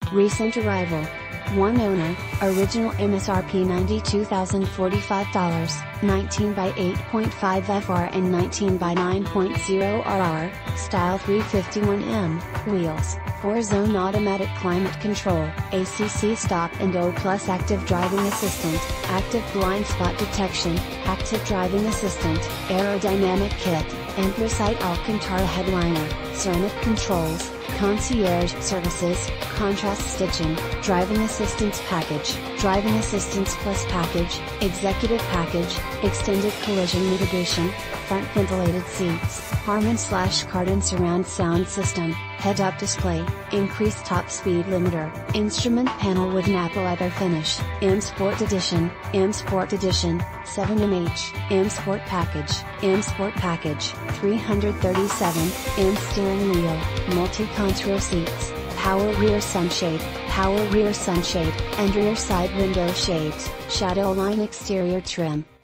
Recent arrival. One owner, original MSRP $92,045, 19 by 8.5 FR and 19 by 9.0 RR, style 351M, wheels, 4-zone automatic climate control, ACC stop and O+ active driving assistant, active blind spot detection, active driving assistant, aerodynamic kit, anthracite Alcantara headliner, ceramic controls, concierge services, contrast stitching, driving assistance package, driving assistance plus package, executive package, extended collision mitigation, front ventilated seats, Harman/Kardon surround sound system, head-up display, increased top speed limiter, instrument panel with Napa leather finish, M Sport Edition, 7MH, M Sport Package, 337, M steering wheel, multi-contour seats, power rear sunshade, and rear side window shades, shadow line exterior trim.